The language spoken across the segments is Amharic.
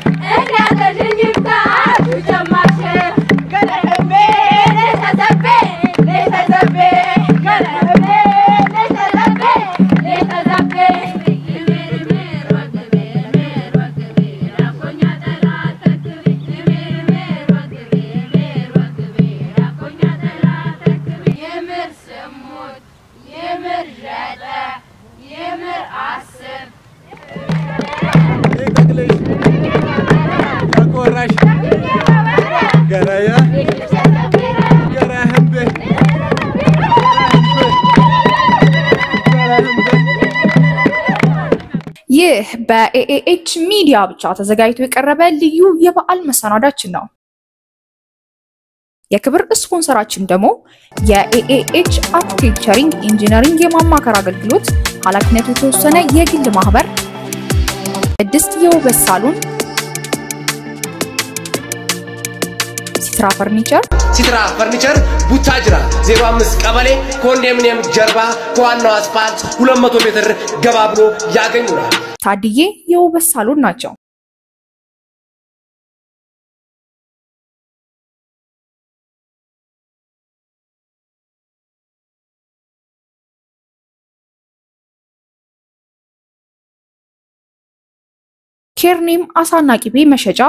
ይህ በኤኤኤች ሚዲያ ብቻ ተዘጋጅቶ የቀረበ ልዩ የበዓል መሰናዳችን ነው። የክብር ስፖንሰራችን ደግሞ የኤኤኤች አርኪቴክቸሪንግ ኢንጂነሪንግ የማማከር አገልግሎት ኃላፊነቱ የተወሰነ የግል ማህበር፣ ቅድስት የውበት ሳሎን፣ ሲትራ ፈርኒቸር ቡታጅራ 05 ቀበሌ ኮንዶሚኒየም ጀርባ ከዋናው አስፋልት 200 ሜትር ገባ ብሎ ያገኙናል። ታዲዬ የውበት ሳሎን ናቸው። ኬርኒም አሳና ቂቤ መሸጫ፣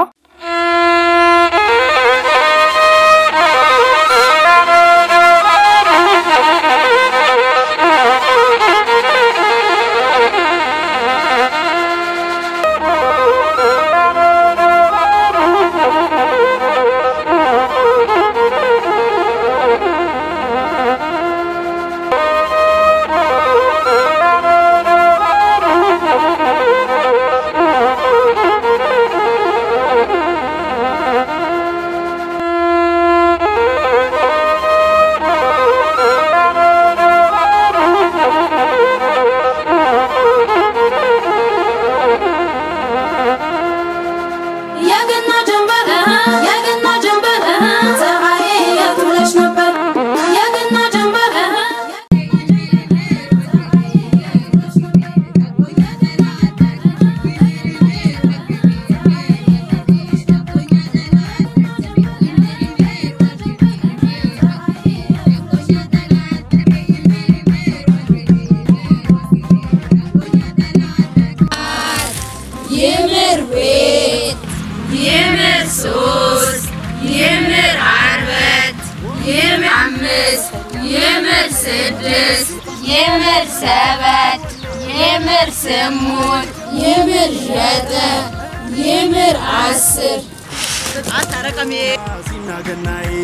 يمر سبت يمر سمون يمر جدة يمر عسر أنت رقمي سينا جناي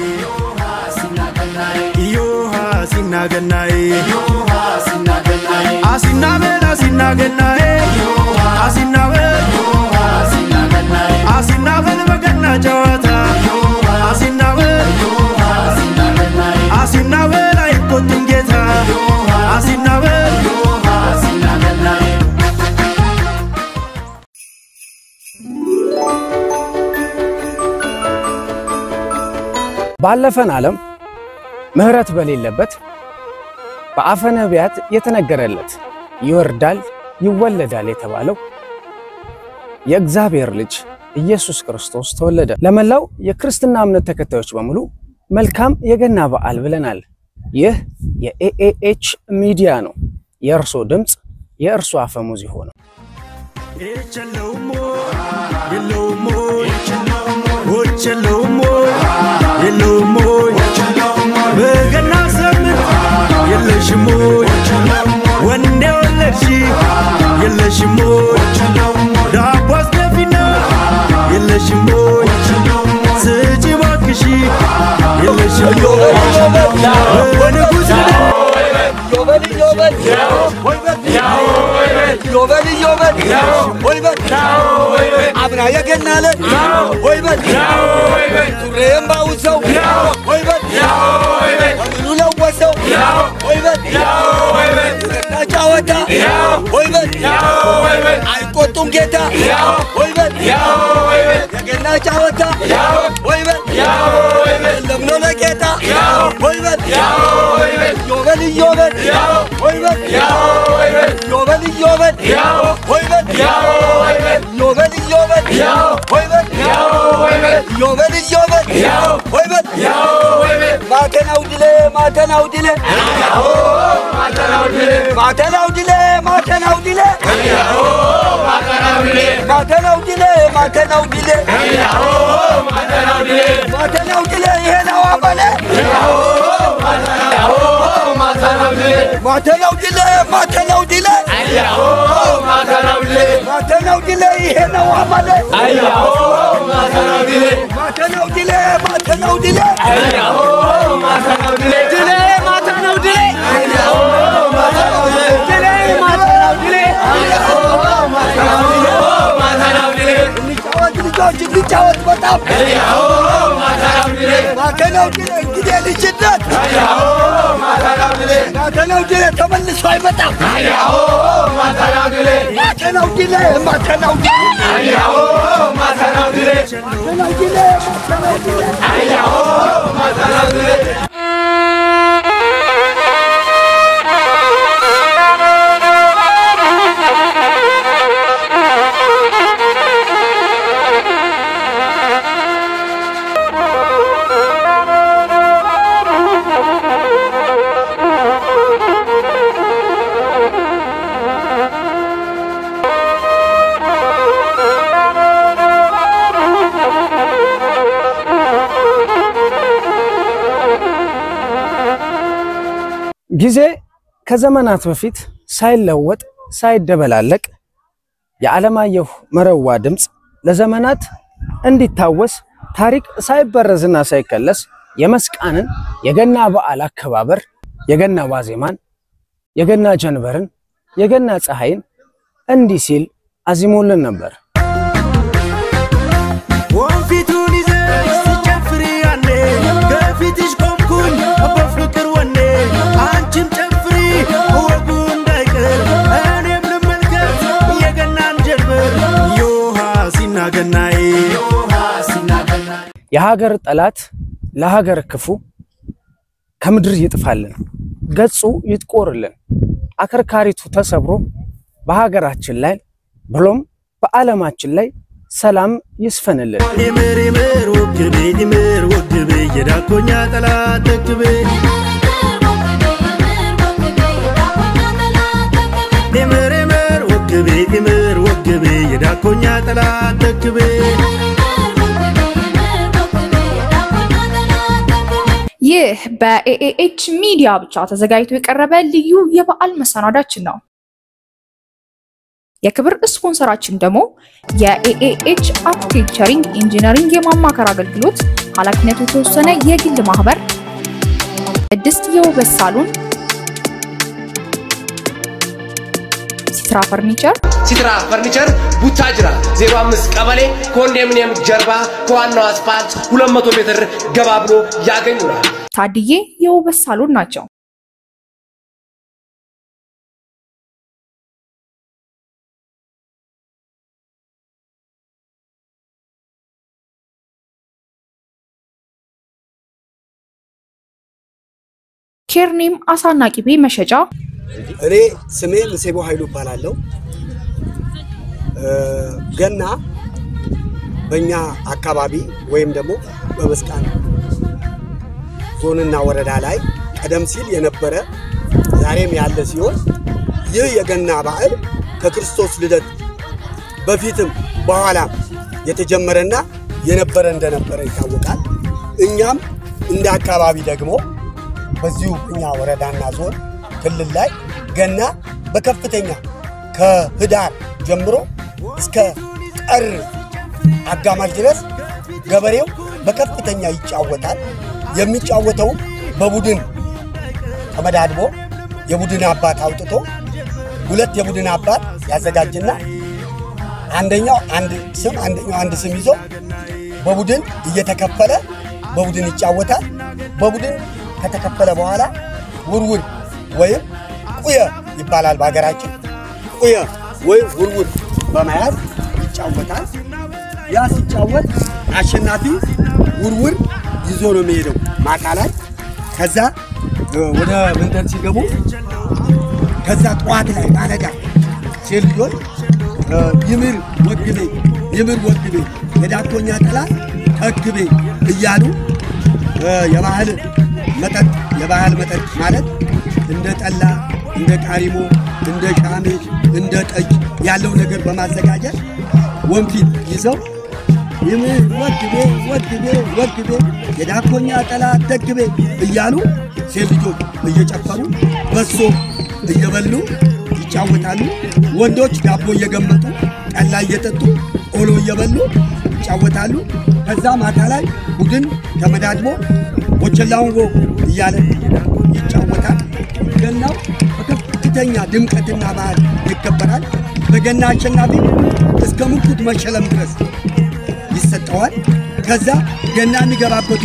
يوها سينا جناي يوها سينا جناي أسينا بلا سينا جناي أسينا بلا يوها سينا جناي أسينا بلا بجنا جواتا أسينا بلا يوها سينا جناي أسينا بلا يكون تنجتا أسينا بلا يوها سينا جناي ባለፈን ዓለም ምህረት በሌለበት በአፈ ነቢያት የተነገረለት ይወርዳል ይወለዳል የተባለው የእግዚአብሔር ልጅ ኢየሱስ ክርስቶስ ተወለደ። ለመላው የክርስትና እምነት ተከታዮች በሙሉ መልካም የገና በዓል ብለናል። ይህ የኤኤኤች ሚዲያ ነው። የእርሶ ድምጽ የእርሶ አፈሙዝ ይሆናል። يلوموي بغنا سمت يلشموي وندي ولشي يلشموي دابوس نفينا يلشموي سجي باكشي يلشموي ونغوس عبنا يا جنالة ويبت تريم باوسو ويبت ومنو لوسو ويبت نجاوتا ويبت عيقوتم جيتا ويبت يا جنا جاوتا ويبت لمنو لجيتا ويبت يوبل يوبل ويبت يوبل يوبل ويبت يوبل يوبل ያው ወይበት ያው ወይበት ማተናው ድለ ማተናው ድለ ያው ማተናው ድለ ማተናው ድለ ማተናው ድለ ያው ማተናው ድለ ማተናው ድለ ማተናው ድለ ያው ማተናው ድለ ማተናው ድለ ይሄ ነው አበለ ያው ማተናው ድለ ማተናው ድለ ማተናው ድለ ያው ማተናው ድለ ማተናው ድለ ይሄ ነው አበለ ያው ማተናው ድለ ማተናው ድለ ማተናው ድለ ያው ማተናው ድለ ድለ ማተናው ድለ ያው ማተናው ድለ ድለ ማተናው ድለ ማተናው ድለ እንጫወት ልጆች እንጫወት በጣም ያው ማተናው ድለ ማተናው ድለ እንግዲህ ልጅነት ያው ማተናው ድለ ማተናው ድለ ተመልሶ አይመጣም ያው ማተናው ድለ ማተናው ድለ ማተናው ድለ ያው ማተናው ድለ ማተናው ድለ ማተናው ድለ ያው ማተናው ድለ ጊዜ ከዘመናት በፊት ሳይለወጥ ሳይደበላለቅ የዓለማየሁ መረዋ ድምጽ ለዘመናት እንዲታወስ ታሪክ ሳይበረዝና ሳይከለስ የመስቃንን የገና በዓል አከባበር የገና ዋዜማን የገና ጀንበርን የገና ፀሐይን እንዲህ ሲል አዚሞልን ነበር። ወንፊቱን ይዘሽ ስትጨፍሪ ያኔ ከፊትሽ ቆምኩኝ በፍቅር ወኔ አንቺም ጨፍሪ ወጉ እንዳይቀር እኔም ልመልከት የገናን ጀንበር ዮሃ ሲናገናይ የሀገር ጠላት ለሀገር ክፉ ከምድር ይጥፋልን ገጹ ይጥቆርልን አከርካሪቱ ተሰብሮ በሀገራችን ላይ ብሎም በዓለማችን ላይ ሰላም ይስፈንልን። ይምር ወግቤ የዳኮኛ ጠላት ተክቤ ይምር ወግቤ የዳኮኛ ጠላት ተክቤ ይህ በኤኤኤች ሚዲያ ብቻ ተዘጋጅቶ የቀረበ ልዩ የበዓል መሰናዳችን ነው። የክብር ስፖንሰራችን ደግሞ የኤኤኤች አርክቴክቸሪንግ ኢንጂነሪንግ የማማከር አገልግሎት ኃላፊነቱ የተወሰነ የግል ማህበር፣ ቅድስት የውበት ሳሎን፣ ሲትራ ፈርኒቸር ቡታጅራ 05 ቀበሌ ኮንዶሚኒየም ጀርባ ከዋናው አስፋልት 200 ሜትር ገባ ብሎ ያገኙናል። ታድዬ የውበት ሳሎን ናቸው። ኬርኒም አሳና ቂቤ መሸጫ። እኔ ስሜ ምሴቦ ኃይሉ እባላለሁ። ገና በእኛ አካባቢ ወይም ደግሞ በመስቃን ዞንና ወረዳ ላይ ቀደም ሲል የነበረ ዛሬም ያለ ሲሆን ይህ የገና በዓል ከክርስቶስ ልደት በፊትም በኋላም የተጀመረና የነበረ እንደነበረ ይታወቃል። እኛም እንደ አካባቢ ደግሞ በዚሁ እኛ ወረዳና ዞን ክልል ላይ ገና በከፍተኛ ከህዳር ጀምሮ እስከ ጥር አጋማሽ ድረስ ገበሬው በከፍተኛ ይጫወታል። የሚጫወተው በቡድን ተመዳድቦ የቡድን አባት አውጥቶ ሁለት የቡድን አባት ያዘጋጅና አንደኛው አንድ ስም ይዞ በቡድን እየተከፈለ በቡድን ይጫወታል። በቡድን ከተከፈለ በኋላ ውርውር ወይም ቁየ ይባላል በአገራችን። ቁየ ወይ ውርውር በመያዝ ይጫወታል። ያ ሲጫወት አሸናፊ ውርውር ይዞ ነው የሚሄደው ማታ ላይ። ከዛ ወደ መንደር ሲገቡ ከዛ ጠዋት ላይ ማለዳ ሴልጆች ይምር ወግቤ የዳኮኛ ጠላት ጠግቤ እያሉ የባህል መጠጥ ማለት እንደ ጠላ እንደ ቃሪሞ እንደ ሻሜሽ እንደ ጠጅ ያለው ነገር በማዘጋጀት ወንፊት ይዘው ወግቤ የዳኮኛ ጠላት ደግቤ እያሉ ሴት ልጆች እየጨፈሩ በሶ እየበሉ ይጫወታሉ። ወንዶች ዳቦ እየገመጡ ጠላ እየጠጡ ቆሎ እየበሉ ይጫወታሉ። ከዛ ማታ ላይ ቡድን ተመዳድቦ ወቸላውን እያለ ይጫወታል። ገናው በከፍተኛ ድምቀትና ባህል ይከበራል። በገና አሸናፊ እስከ ሙኩት መሸለም ድረስ ይሰጠዋል። ከዛ ገና የሚገባበት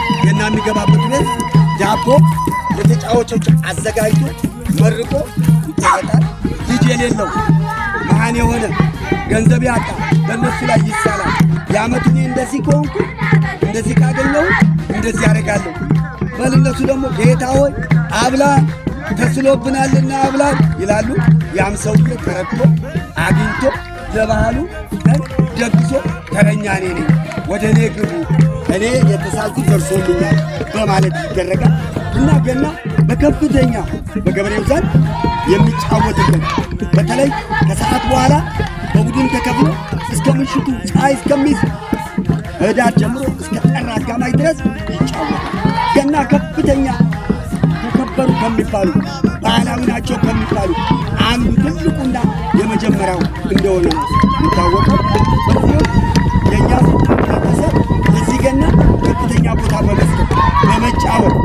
ቤት ዳቦ ለተጫዋቾች አዘጋጅቶ መርቆ ይቀመጣል። ልጅ የሌለው መሃን የሆነ ገንዘብ ያጣ በእነሱ ላይ ይሳላል። የዓመቱ እኔ እንደዚህ ከሆንኩ እንደዚህ ካገኘሁ እንደዚህ ያደርጋለሁ። በልነሱ ደግሞ ጌታ ሆይ አብላ ተስሎብናልና አብላ ይላሉ። ያም ሰውዬ ተረክቶ አግኝቶ ለባህሉ ቀን ደግሶ ተረኛ እኔ ነኝ ወደ እኔ ግቡ እኔ የተሳልኩት ደርሶልኛል በማለት ይደረጋል። እና ገና በከፍተኛ በገበሬው ዘንድ የሚጫወትበት በተለይ ከሰዓት በኋላ በቡድን ተከፍሎ እስከ ምሽቱ ፀሐይ እስከሚይዝ ህዳር ጀምሮ እስከ ጥር አጋማሽ ድረስ ይጫወታል። ገና ከፍተኛ ተከበሩ ከሚባሉ ባህላዊ ናቸው ከሚባሉ አንዱ ትልቁና የመጀመሪያው እንደሆነ ይታወቃል። በዚህም የእኛ ቤተሰብ ለዚህ ገና ከፍተኛ ቦታ በመስጠት በመጫወት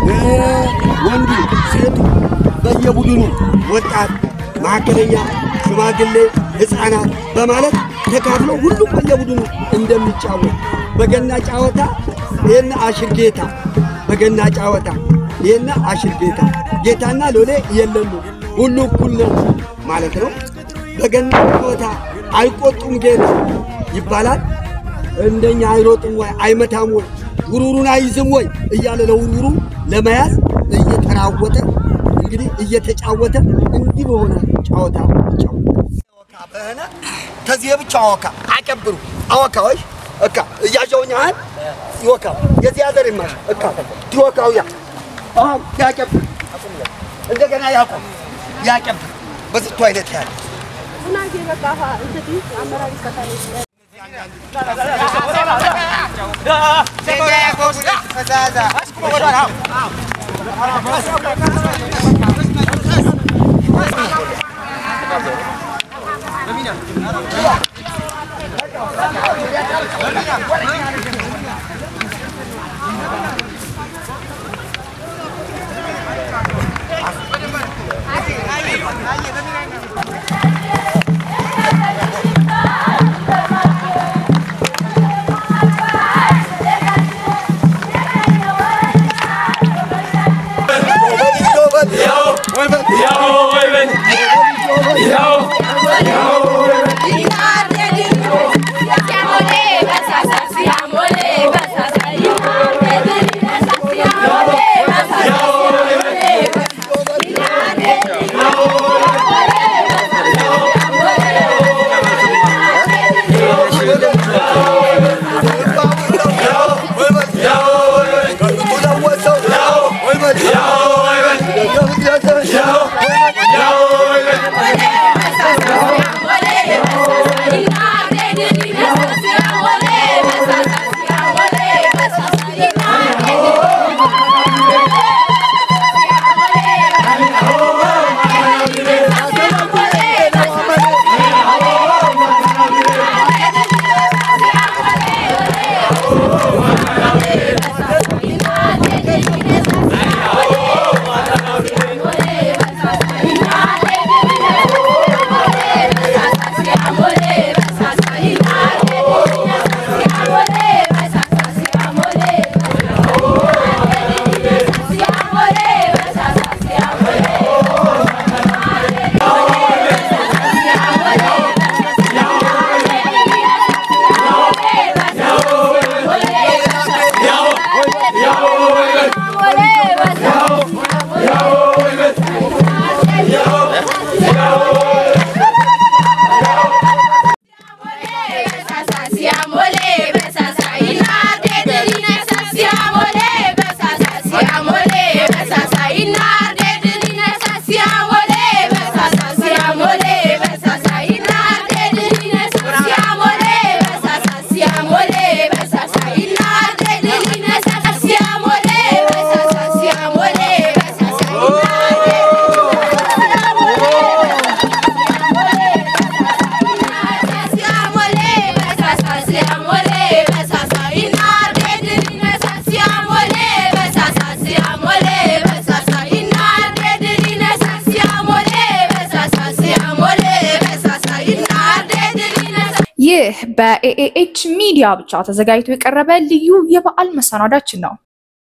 ወንዱ ሴቱ በየቡድኑ ወጣት መካከለኛ ሽማግሌ ህፃናት በማለት ተካፍሎ ሁሉም በየቡድኑ እንደሚጫወት በገና ጨዋታ ይሄን አሽርጌታ በገና ጨዋታ ይሄን አሽርጌታ ጌታና ሎሌ የለም ሁሉ እኩል ነው ማለት ነው። በገና ጨዋታ አይቆጡም ጌታ ይባላል። እንደኛ አይሮጥም ወይ አይመታም ወይ ጉሩሩን አይዝም ወይ እያለ ለውሩሩ ለመያዝ እየተራወጠ እንግዲህ እየተጫወተ እንዲህ በሆነ ጨዋታ ወካ በእና ተዚህ ብቻ ወካ አቀብሩ አወካዎች እካ እያጀውኛል ይወካ የዚህ ሀገር ይማሽ እካ ትወካው ያ ያቀብር እንደገና ያቀብር በዝቶ አይነት ያለ እናንተ በቃ እንግዲህ አመራር ይከታተል Yo, siamole besasa inarde dinesa siamole besasa siamole besasa inarde dinesa siamole besasa siamole besasa inarde dinesa ይህ በኤኤኤች ሚዲያ ብቻ ተዘጋጅቶ የቀረበ ልዩ የበዓል መሰናዳችን ነው።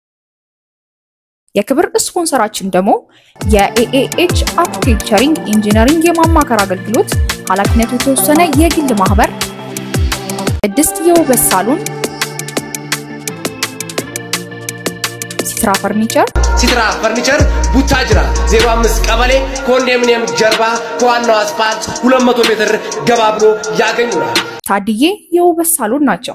የክብር ስፖንሰራችን ደግሞ የኤኤኤች አርኪቴክቸሪንግ ኢንጂነሪንግ የማማከር አገልግሎት ኃላፊነቱ የተወሰነ የግል ማህበር፣ ቅድስት የውበት ሳሎን፣ ሲትራ ፈርኒቸር ቡታጅራ 05 ቀበሌ ኮንዶሚኒየም ጀርባ ከዋናው አስፋልት 200 ሜትር ገባ ብሎ ያገኙናል። ታድዬ የውበት ሳሎን ናቸው።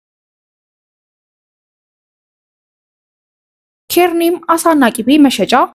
ኬርኒም አሳና ቂቤ መሸጫ